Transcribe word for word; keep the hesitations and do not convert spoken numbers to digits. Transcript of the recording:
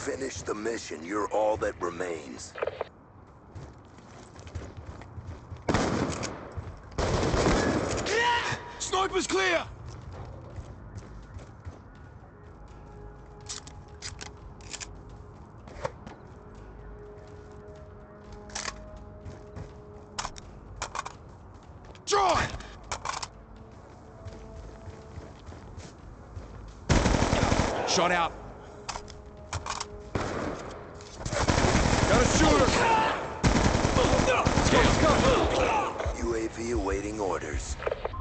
finish the mission, you're all that remains. Sniper's clear! Try! Shot out. Got a shooter! U A V awaiting orders.